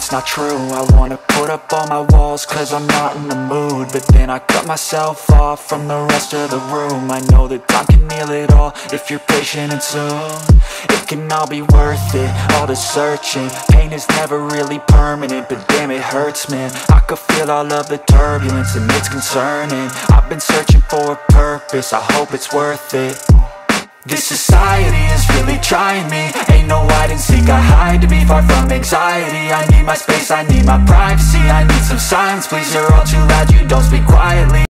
it's not true. I wanna put up all my walls cause I'm not in the mood, but then I cut myself off from the rest of the room. I know that time can heal it all if you're patient and soon it can all be worth it, all the searching. Pain is never really permanent, but damn it hurts, man. I could feel all of the turbulence and it's concerning. I've been searching for a purpose, I hope it's worth it. This society is really trying me. Ain't no hide and seek, I hide to be far from anxiety. I need my space, I need my privacy. I need some silence, please, you're all too loud, you don't speak quietly.